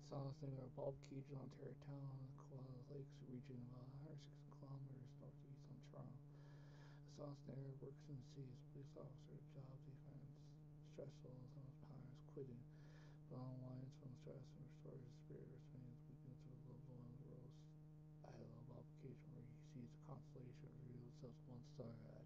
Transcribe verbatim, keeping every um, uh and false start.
South near Baldcage, Ontario town, Koala Lakes region, about one hundred sixty kilometers northeast on Toronto. Sosnair works in the sea as a police officer. Job defense stressful. Some of his partners quitting, but unwinds from stress and restores his spirit, returning his weakness to a loved one. Rose I love Baldcage where he sees the constellation reveal itself one star.